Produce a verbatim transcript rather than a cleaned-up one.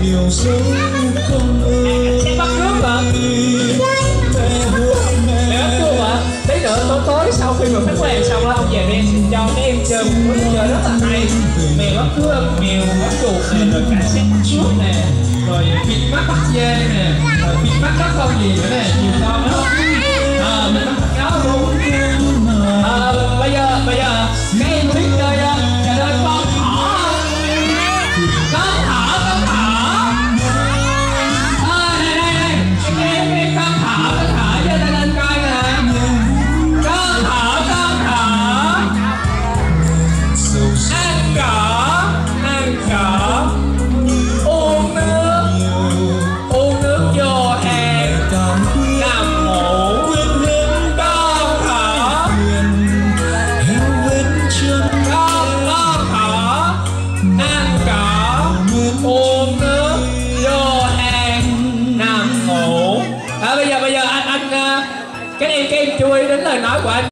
yêu dấu con ơi. Em bắt cướp hả? Mẹ bắt cướp hả? Tí nữa tối tối sau khi mà phát quán xong đó, ông về đây cho các em chơi một món chơi rất là hay. Mèo bắt cướp, mèo bắt chuột nè, rồi cả xét bắt cướp nè, rồi vịt mắt bắt dê nè, rồi vịt mắt bắt con gì nữa nè, nhiều con đó. À, mình bắt cáo luôn. À, bây giờ bây giờ các em biết chơi chơi chơi con thỏ không? Con thỏ, con thỏ. À, đây đây đây, các em biết con thỏ, con thỏ chơi lên lên coi nè. Con thỏ, con thỏ. Ăn cỏ, ăn cỏ. Uống nước, uống nước vô hang. Nằm ngủ. Con thỏ. Con, con thỏ. Ăn cỏ. Uống nước vô hang. Nằm ngủ. À, bây giờ bây giờ anh anh các em các em chú ý đến lời nói của anh.